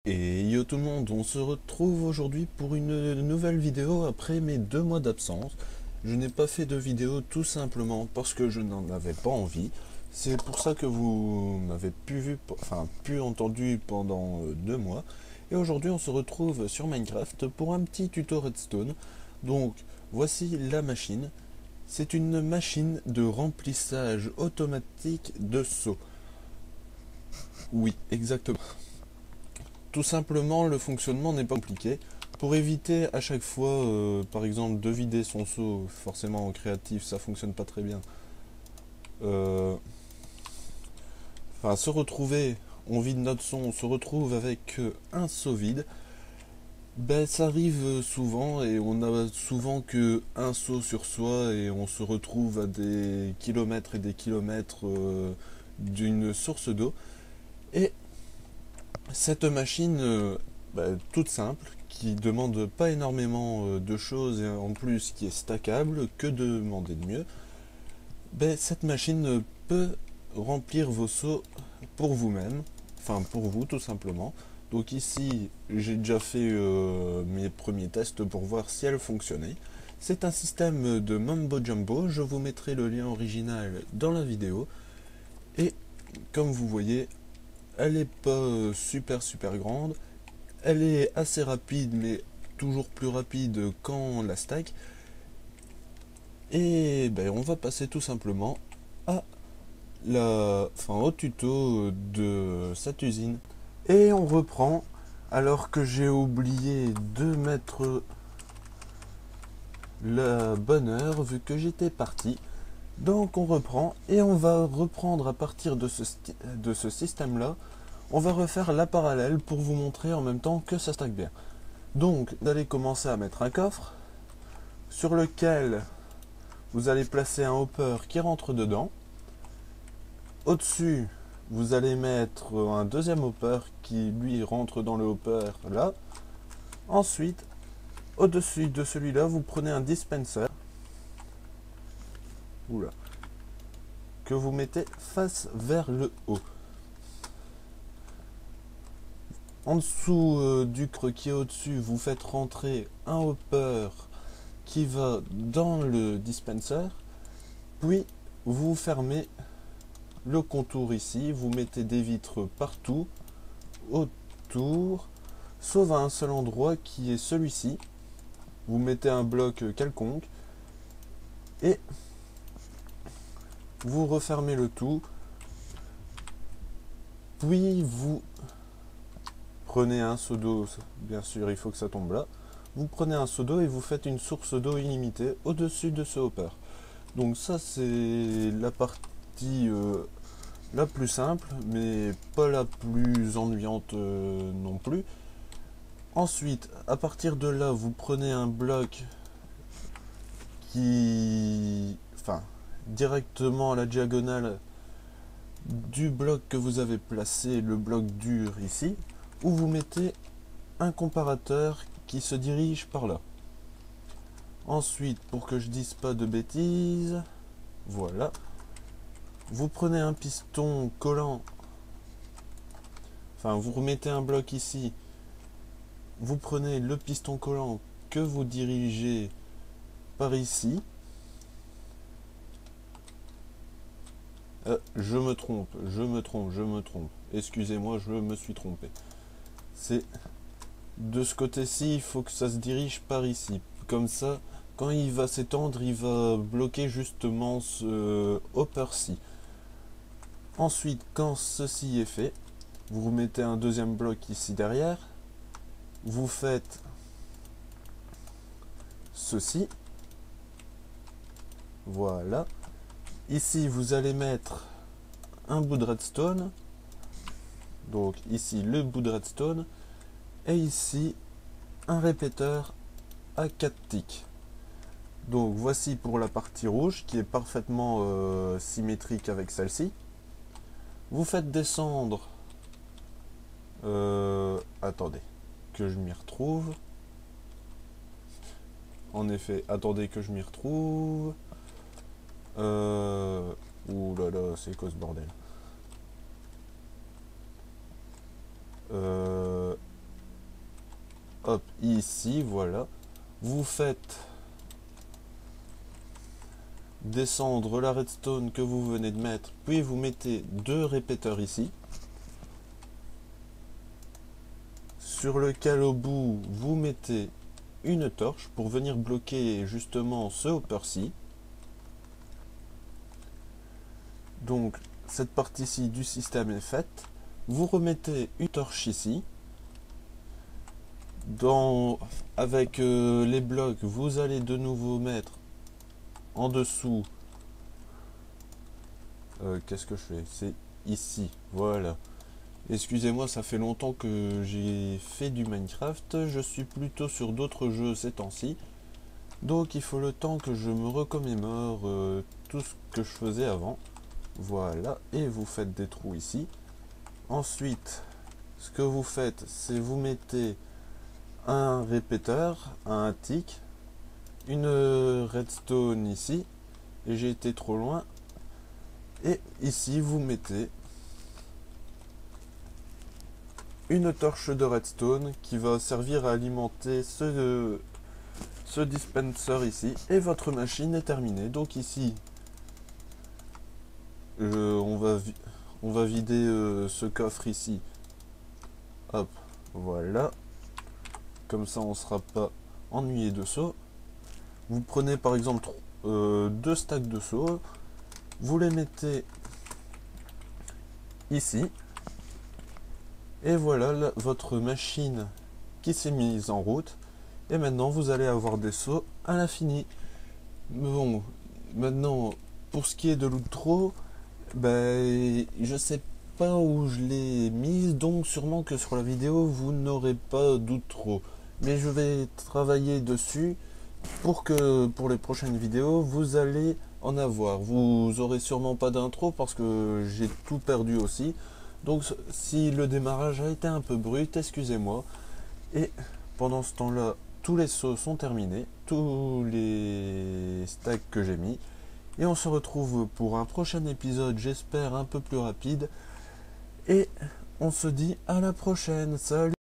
Et yo tout le monde, on se retrouve aujourd'hui pour une nouvelle vidéo après mes 2 mois d'absence. Je n'ai pas fait de vidéo tout simplement parce que je n'en avais pas envie. C'est pour ça que vous m'avez pu entendu pendant 2 mois. Et aujourd'hui on se retrouve sur Minecraft pour un petit tuto redstone. Donc voici la machine. C'est une machine de remplissage automatique de seaux. Oui, exactement. Tout simplement, le fonctionnement n'est pas compliqué. Pour éviter à chaque fois, par exemple, de vider son seau, forcément en créatif, ça fonctionne pas très bien. Euh, se retrouver, on vide notre seau, on se retrouve avec un seau vide. Ben, ça arrive souvent et on a souvent que un seau sur soi et on se retrouve à des kilomètres et des kilomètres d'une source d'eau. Et cette machine, toute simple, qui demande pas énormément de choses et en plus qui est stackable, que demander de mieux, cette machine peut remplir vos seaux pour vous-même, enfin pour vous tout simplement. Donc ici, j'ai déjà fait mes premiers tests pour voir si elle fonctionnait. C'est un système de Mumbo Jumbo, je vous mettrai le lien original dans la vidéo. Et comme vous voyez, elle n'est pas super grande. Elle est assez rapide, mais toujours plus rapide quand on la stack. Et on va passer tout simplement à au tuto de cette usine. Et on reprend, alors que j'ai oublié de mettre la bonne heure vu que j'étais parti. Donc on reprend et on va reprendre à partir de ce système-là. On va refaire la parallèle pour vous montrer en même temps que ça stack bien. Donc, vous allez commencer à mettre un coffre sur lequel vous allez placer un hopper qui rentre dedans. Au-dessus, vous allez mettre un deuxième hopper qui lui rentre dans le hopper là. Ensuite, au-dessus de celui-là, vous prenez un dispenser. Oula, que vous mettez face vers le haut. En dessous du creux qui est au-dessus, vous faites rentrer un hopper qui va dans le dispenser, puis vous fermez le contour ici, vous mettez des vitres partout, autour, sauf à un seul endroit qui est celui-ci. Vous mettez un bloc quelconque et vous refermez le tout, puis vous prenez un seau d'eau, bien sûr il faut que ça tombe là. Vous prenez un seau d'eau et vous faites une source d'eau illimitée au-dessus de ce hopper. Donc ça c'est la partie la plus simple, mais pas la plus ennuyante non plus. Ensuite, à partir de là, vous prenez un bloc directement à la diagonale du bloc que vous avez placé, le bloc dur ici, où vous mettez un comparateur qui se dirige par là. Ensuite, pour que je dise pas de bêtises, voilà. Vous prenez un piston collant, vous remettez un bloc ici, vous prenez le piston collant que vous dirigez par ici. Je me trompe. Excusez-moi, je me suis trompé. C'est de ce côté-ci, il faut que ça se dirige par ici. Comme ça, quand il va s'étendre, il va bloquer justement ce hopper-ci. Ensuite, quand ceci est fait, vous remettez un deuxième bloc ici derrière. Vous faites ceci. Voilà. Ici, vous allez mettre un bout de redstone. Donc ici, le bout de redstone. Et ici, un répéteur à 4 ticks. Donc voici pour la partie rouge qui est parfaitement symétrique avec celle-ci. Vous faites descendre... attendez, que je m'y retrouve. En effet, attendez que je m'y retrouve. Ouh là là, c'est quoi ce bordel? hop, ici, voilà. Vous faites descendre la redstone que vous venez de mettre, puis vous mettez 2 répéteurs ici, sur lequel au bout vous mettez une torche pour venir bloquer justement ce hopper-ci. Donc cette partie-ci du système est faite. Vous remettez une torche ici. Avec les blocs, vous allez de nouveau mettre en dessous. Qu'est-ce que je fais? C'est ici, voilà. Excusez-moi, ça fait longtemps que j'ai fait du Minecraft. Je suis plutôt sur d'autres jeux ces temps-ci. Donc il faut le temps que je me recommémore tout ce que je faisais avant. Voilà, et vous faites des trous ici. Ensuite, ce que vous faites, c'est vous mettez un répéteur, un tick, une redstone ici, et j'ai été trop loin. Et ici, vous mettez une torche de redstone qui va servir à alimenter ce dispenser ici, et votre machine est terminée. Donc ici, on va vider ce coffre ici. Hop, voilà. Comme ça, on ne sera pas ennuyé de seaux. Vous prenez par exemple 2 stacks de seaux. Vous les mettez ici. Et voilà votre machine qui s'est mise en route. Et maintenant, vous allez avoir des seaux à l'infini. Bon, maintenant, pour ce qui est de l'outro, ben, je sais pas où je l'ai mise, donc sûrement que sur la vidéo vous n'aurez pas d'outro, mais je vais travailler dessus pour que pour les prochaines vidéos vous allez en avoir. Vous aurez sûrement pas d'intro parce que j'ai tout perdu aussi, donc si le démarrage a été un peu brut, excusez-moi. Et pendant ce temps là, tous les sauts sont terminés, tous les stacks que j'ai mis. Et on se retrouve pour un prochain épisode, j'espère un peu plus rapide. Et on se dit à la prochaine. Salut!